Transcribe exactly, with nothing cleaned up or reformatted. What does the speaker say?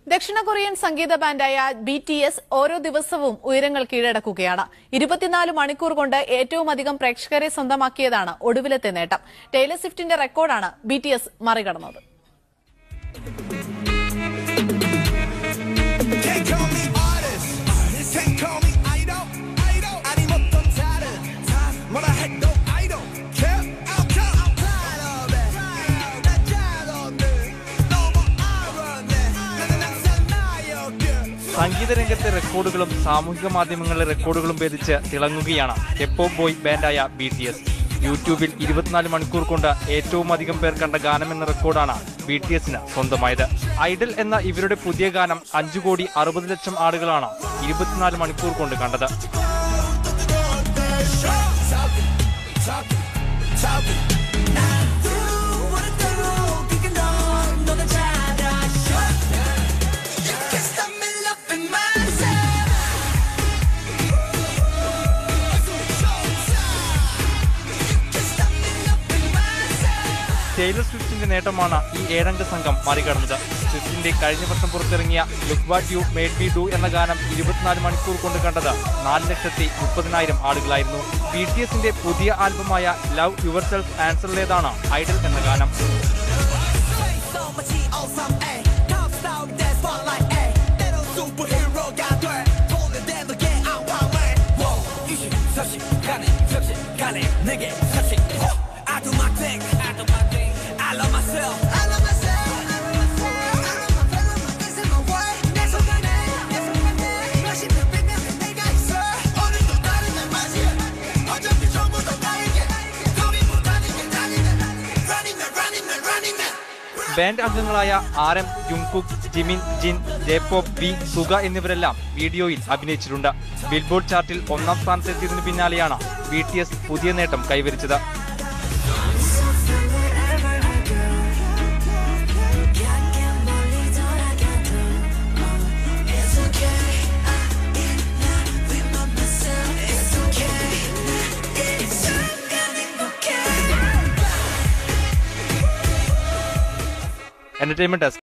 ദക്ഷിണ കൊറിയൻ സംഗീത ബാൻഡായ ബി ടി എസ് ഓരോ ദിവസവും ഉയരങ്ങൾ കീഴടക്കുകയാണ്. ഇരുപത്തിനാല് മണിക്കൂർ കൊണ്ട് ഏറ്റവും അധികം പ്രേക്ഷകരെ സ്വന്തമാക്കിയതാണ് ഒടുവിലത്തെ നേട്ടം. ടൈലർ സ്വിഫ്റ്റിന്റെ റെക്കോർഡാണ് ബി ടി എസ് മറികടന്നത്. സംഗീത രംഗത്തെ റെക്കോർഡുകളും സാമൂഹിക മാധ്യമങ്ങളിലെ റെക്കോർഡുകളും ഭേദിച്ച് തിളങ്ങുകയാണ് ഹിപ്പ് ബോയ് ബാൻഡായ ബി ടി എസ്. യൂട്യൂബിൽ ഇരുപത്തിനാല് മണിക്കൂർ കൊണ്ട് ഏറ്റവും അധികം പേർ കണ്ട ഗാനം എന്ന റെക്കോർഡാണ് ബി ടി എസിന് സ്വന്തമായത്. ഐഡൽ എന്ന ഇവരുടെ പുതിയ ഗാനം അഞ്ചു കോടി അറുപത് ലക്ഷം ആളുകളാണ് ഇരുപത്തിനാല് മണിക്കൂർ കൊണ്ട് കണ്ടത്. ടൈലർ സ്വിഫ്റ്റിന്റെ നേട്ടമാണ് ഈ ഏഴംഗ സംഘം മറികടന്നത്. സ്വിഫ്റ്റിന്റെ കഴിഞ്ഞ വർഷം പുറത്തിറങ്ങിയ look what you made me do എന്ന ഗാനം ഇരുപത്തിനാല് മണിക്കൂർ കൊണ്ട് കണ്ടത് നാല് ലക്ഷത്തി മുപ്പതിനായിരം ആളുകളായിരുന്നു. ബി ടി എസിന്റെ പുതിയ ആൽബമായ ലവ് യുവർ സെൽഫ് ആൻസറിലേതാണ് ഐഡൽ എന്ന ഗാനം. ബാൻഡ് അംഗങ്ങളായ R M, Jungkook, Jimin, Jin, ജെ-പോപ്പ്, വി, സുഗ എന്നിവരെല്ലാം വീഡിയോയിൽ അഭിനയിച്ചിട്ടുണ്ട്. ബിൽബോർഡ് ചാർട്ടിൽ ഒന്നാം സ്ഥാനത്തെത്തിയതിനു പിന്നാലെയാണ് ബി ടി എസ് പുതിയ നേട്ടം കൈവരിച്ചത്. Entertainment desk.